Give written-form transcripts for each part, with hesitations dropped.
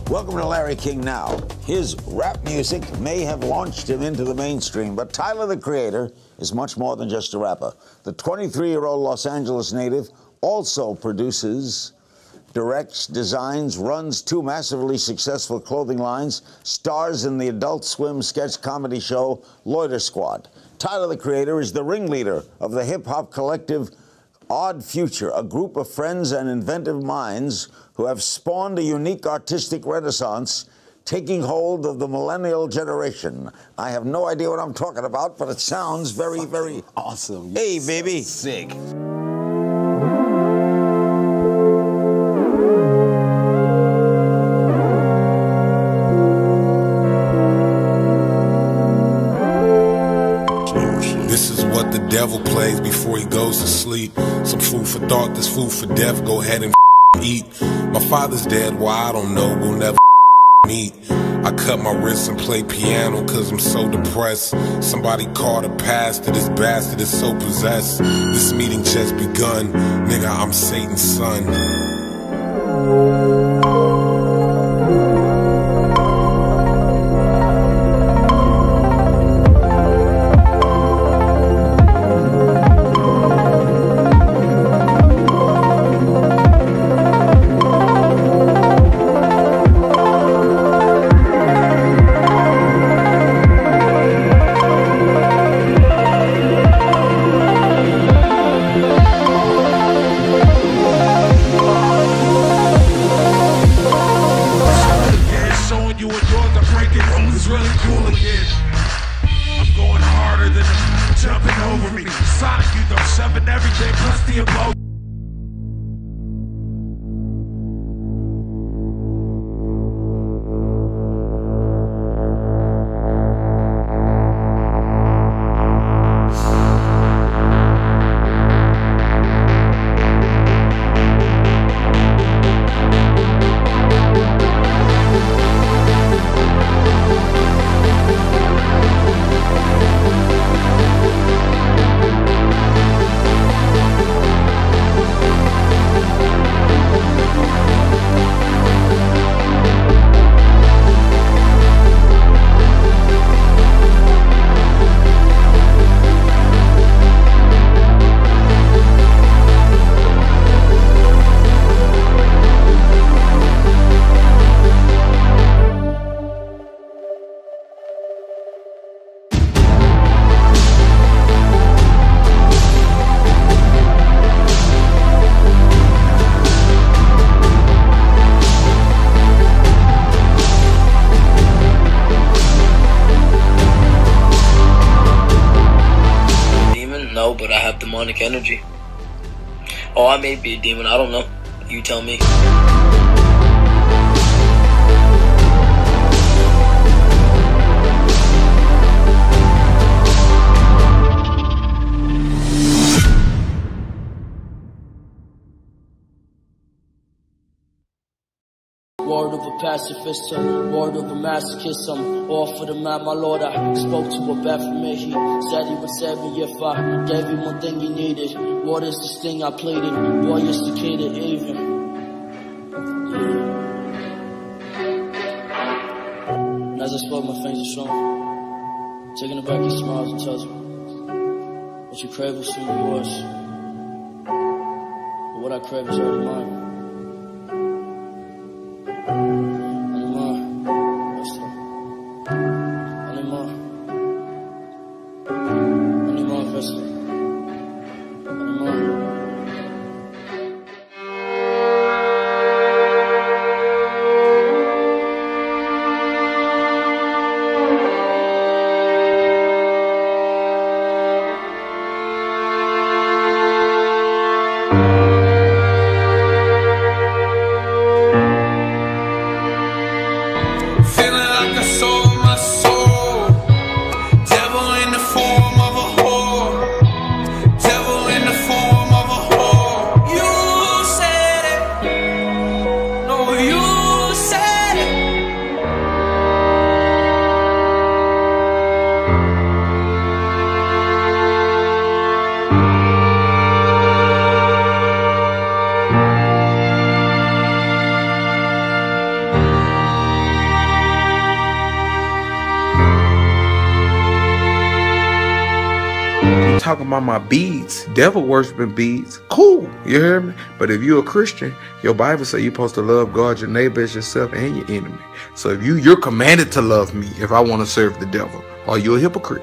Welcome to Larry King Now. His rap music may have launched him into the mainstream, but Tyler, the Creator, is much more than just a rapper. The 23-year-old Los Angeles native also produces, directs, designs, runs two massively successful clothing lines, stars in the Adult Swim sketch comedy show Loiter Squad. Tyler, the Creator, is the ringleader of the hip-hop collective Odd Future, a group of friends and inventive minds who have spawned a unique artistic renaissance taking hold of the millennial generation. I have no idea what I'm talking about, but it sounds very, very awesome. Hey, baby. Sick. This is what the devil plays before he goes to sleep. Some food for thought, this food for death. Go ahead and eat. My father's dead, why I don't know, we'll never meet. I cut my wrists and play piano cause I'm so depressed. Somebody called a pastor, this bastard is so possessed. This meeting just begun, nigga, I'm Satan's son. No, but I have demonic energy. Oh, I may be a demon, I don't know. You tell me. Word of a pacifist, word of a masochist, I'm all for the man, my lord. I spoke to a Baphomet, he said he would save me if I gave him one thing he needed. What is this thing I pleaded? Boy, you're cicated even. And as I spoke, my fingers strong, taking it back, he smiles and tells me, what you crave will soon be yours, but what I crave is already mine. talking about my beads, devil worshiping beads, cool, you hear me? But if you're a Christian, your Bible says you're supposed to love God, your neighbor as yourself, and your enemy. So if you're commanded to love me if I want to serve the devil. Are you a hypocrite?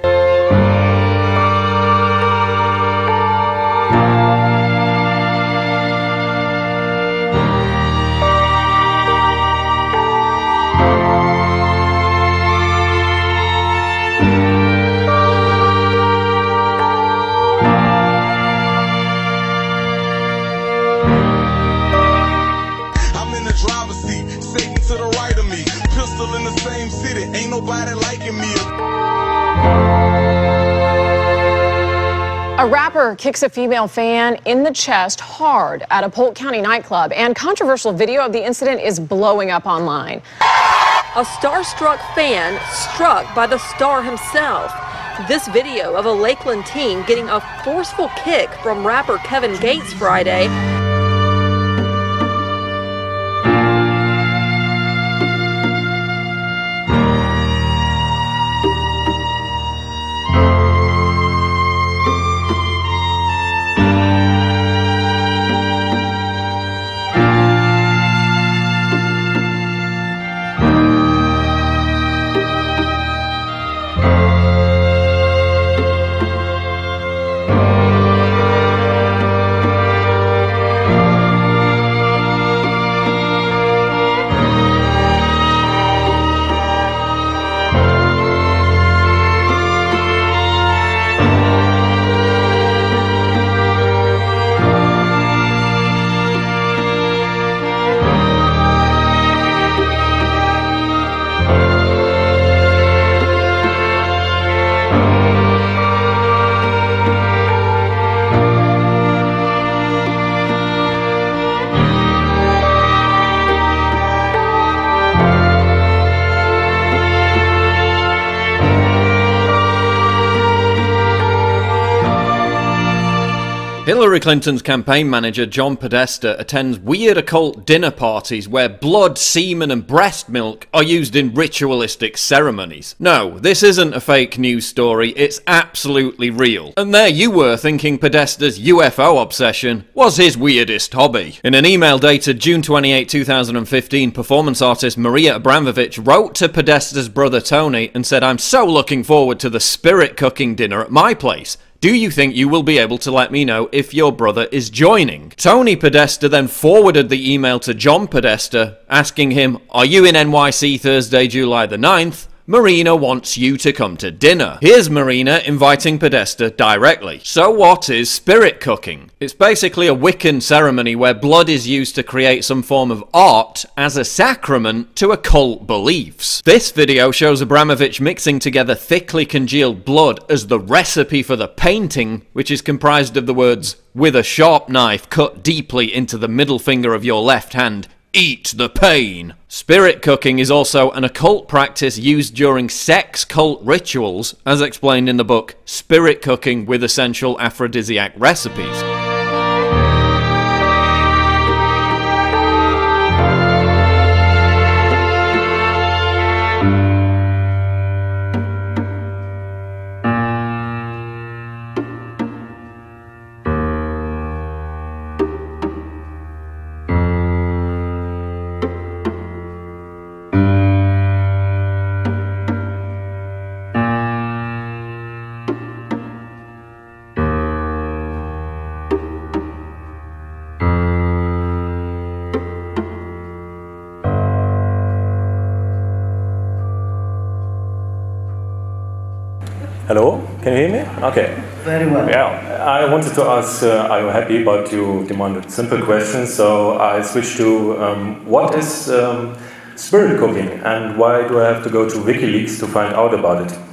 A rapper kicks a female fan in the chest hard at a Polk County nightclub, and controversial video of the incident is blowing up online. A starstruck fan struck by the star himself. This video of a Lakeland teen getting a forceful kick from rapper Kevin Gates Friday. Hillary Clinton's campaign manager John Podesta attends weird occult dinner parties where blood, semen and breast milk are used in ritualistic ceremonies. No, this isn't a fake news story, it's absolutely real. And there you were thinking Podesta's UFO obsession was his weirdest hobby. In an email dated June 28, 2015, performance artist Maria Abramovich wrote to Podesta's brother Tony and said, "I'm so looking forward to the spirit cooking dinner at my place. Do you think you will be able to let me know if your brother is joining?" Tony Podesta then forwarded the email to John Podesta, asking him, "Are you in NYC Thursday, July the 9th? Marina wants you to come to dinner." Here's Marina inviting Podesta directly. So what is spirit cooking? It's basically a Wiccan ceremony where blood is used to create some form of art as a sacrament to occult beliefs. This video shows Abramovich mixing together thickly congealed blood as the recipe for the painting, which is comprised of the words, "With a sharp knife cut deeply into the middle finger of your left hand, eat the pain." Spirit cooking is also an occult practice used during sex cult rituals, as explained in the book Spirit Cooking with Essential Aphrodisiac Recipes. Hello, can you hear me? Okay. Very well. Yeah, I wanted to ask, are you happy? But you demanded simple questions, so I switched to what is spirit cooking and why do I have to go to WikiLeaks to find out about it?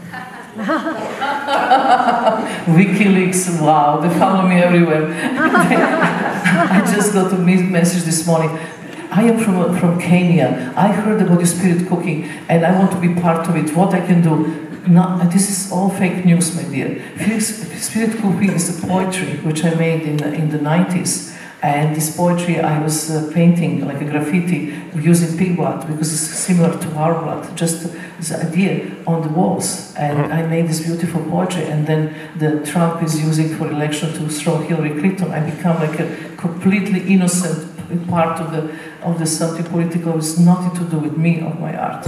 WikiLeaks, wow, they follow me everywhere. I just got a message this morning. I am from Kenya. I heard about your spirit cooking and I want to be part of it. What I can do? No, this is all fake news, my dear. Spirit cooking is a poetry which I made in the 90s. And this poetry I was painting like a graffiti using pig blood because it's similar to our blood, just this idea on the walls. And I made this beautiful poetry, and then the Trump is using for election to throw Hillary Clinton. I become like a completely innocent part of the something political with nothing to do with me or my art.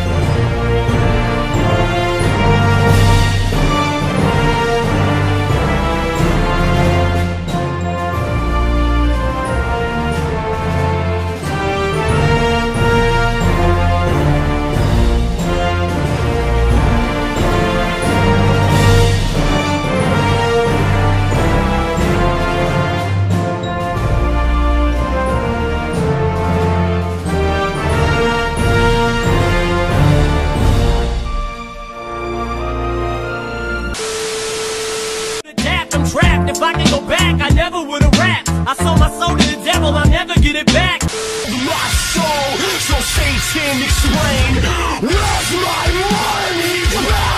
Trapped. If I can go back, I never would have rapped. I sold my soul to the devil, I'll never get it back. My soul, so satanic slain. Where's my money?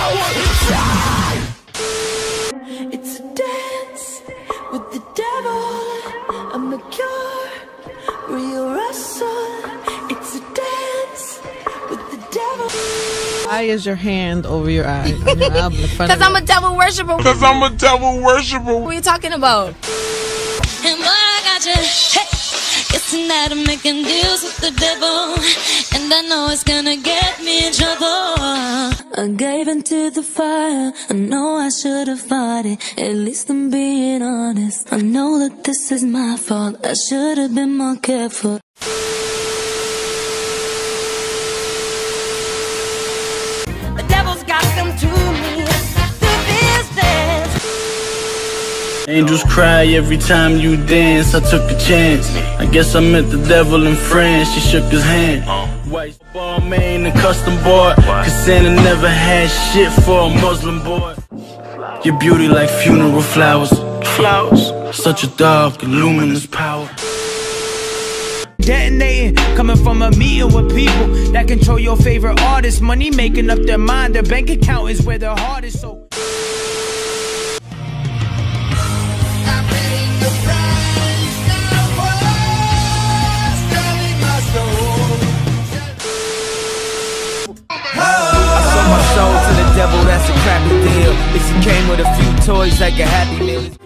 It's a dance with the devil. I'm a cure, real wrestle. It's a dance with the devil. Why is your hand over your eye? Because I'm a devil worshiper. Because I'm a devil worshiper. What are you talking about? And boy, I got you. Hey, guessing that I'm making deals with the devil, and I know it's gonna get me in trouble. I gave into the fire. I know I should have fought it. At least I'm being honest. I know that this is my fault. I should have been more careful. The devil's got them to me. Angels cry every time you dance. I took a chance. I guess I met the devil in France. She shook his hand. White ball main and custom board. Cause Santa never had shit for a Muslim boy. Your beauty like funeral flowers. Such a dark and luminous power. Detonating, coming from a meeting with people that control your favorite artists. Money making up their mind. Their bank account is where their heart is. So sold my soul to the devil, that's a crappy deal. If you came with a few toys like a Happy Meal.